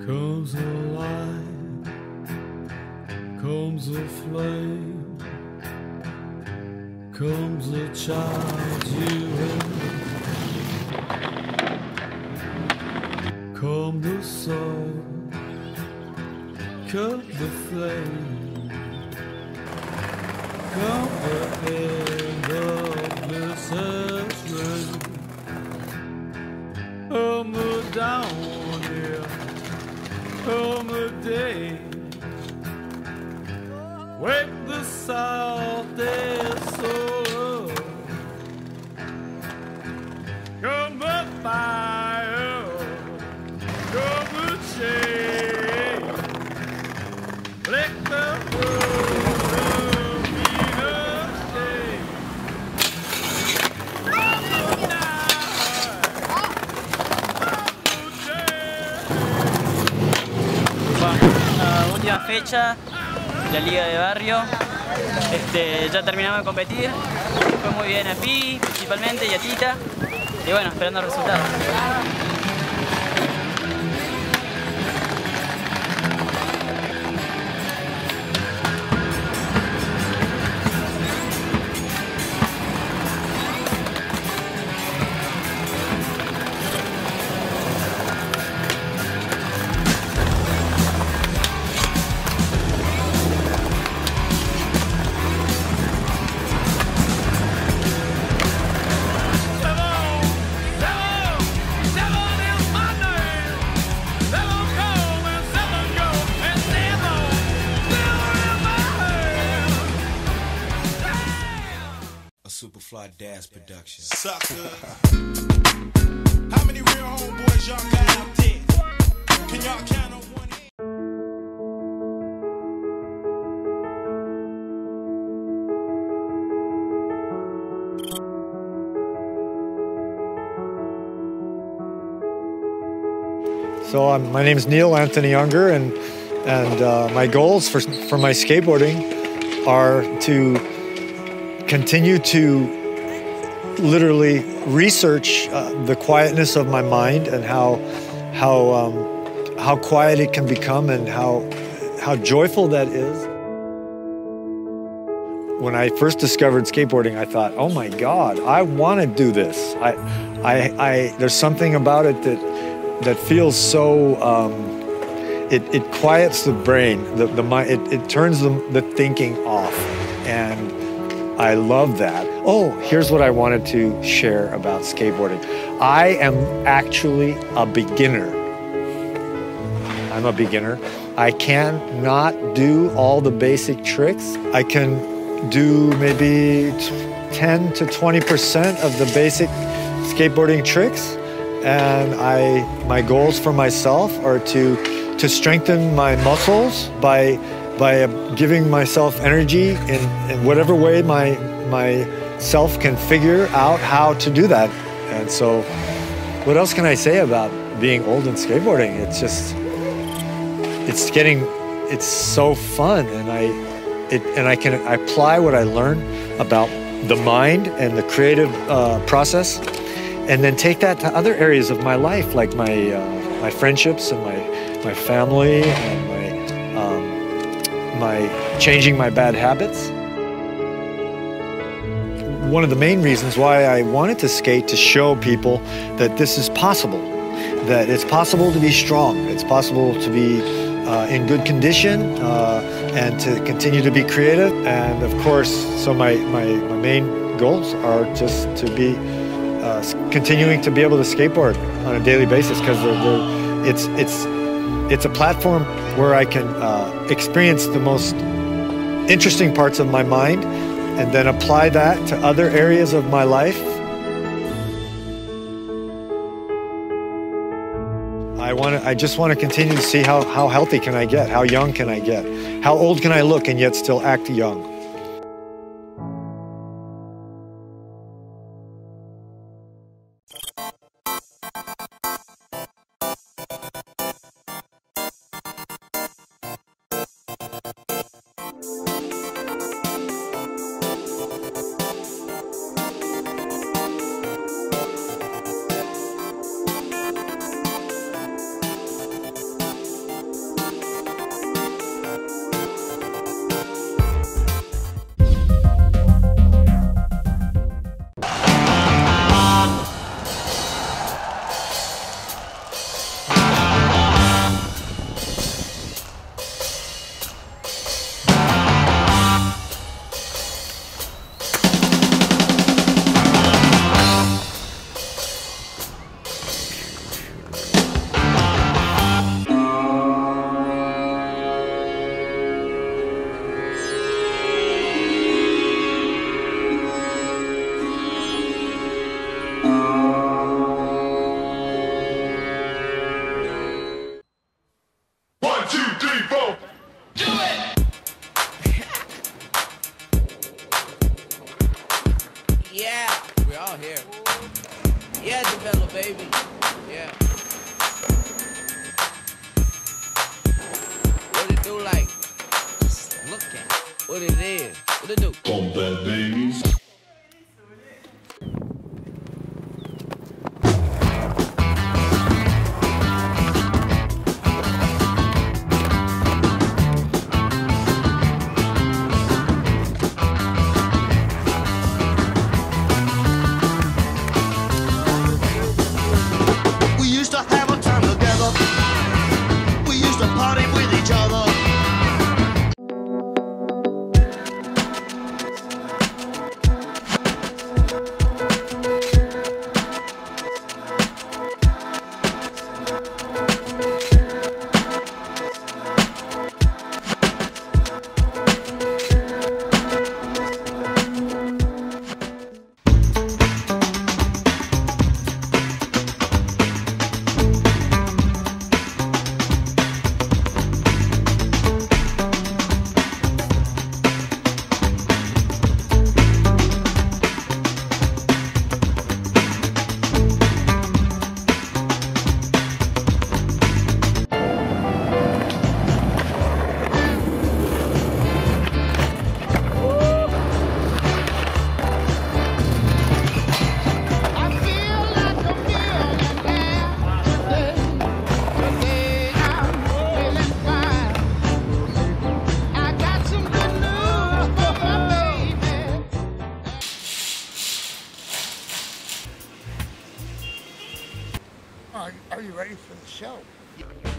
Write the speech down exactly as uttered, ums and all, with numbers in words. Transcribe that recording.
Comes a light, comes a flame, comes a child you have. Come the sun, cut the flame, come the end of this rain. Come the down here, come the day, wake the southeast soul, come the fire, come the shade, lick the road, be the shade. Uh, última fecha de la Liga de Barrio. Este, ya terminamos de competir. Fue muy bien a Pi, principalmente, y a Tita. Y bueno, esperando el resultado. Superfly Dash production. Sucker. How many real homeboys y'all got out there? Can y'all count on one hand? So um, my name is Neil Anthony Younger, and and uh, my goals for for my skateboarding are to continue to literally research uh, the quietness of my mind and how how um, how quiet it can become and how how joyful that is. When I first discovered skateboarding, I thought, "Oh my God, I want to do this." I, I, I there's something about it that that feels so. Um, it it quiets the brain, the the mind. It, it turns the the thinking off, and I love that. Oh, here's what I wanted to share about skateboarding. I am actually a beginner. I'm a beginner. I cannot do all the basic tricks. I can do maybe ten to twenty percent of the basic skateboarding tricks. And I, my goals for myself are to, to strengthen my muscles by by giving myself energy in, in whatever way my my self can figure out how to do that. And so what else can I say about being old and skateboarding? It's just, it's getting, it's so fun, and I, it, and I can apply what I learn about the mind and the creative uh, process, and then take that to other areas of my life, like my, uh, my friendships and my, my family and my, um, my changing my bad habits. One of the main reasons why I wanted to skate to show people that this is possible, that it's possible to be strong, it's possible to be uh, in good condition, uh, and to continue to be creative. And of course, so my, my, my main goals are just to be uh, continuing to be able to skateboard on a daily basis, because they're, they're, it's, it's, it's a platform where I can uh, experience the most interesting parts of my mind and then apply that to other areas of my life. I want to, I just want to continue to see how, how healthy can I get, how young can I get, how old can I look and yet still act young. Yeah, develop, baby. Yeah. What it do like? Just look at it. What it is. What it do? Bump that babies. We used to have a time together. We used to party with each other. Are, are you ready for the show?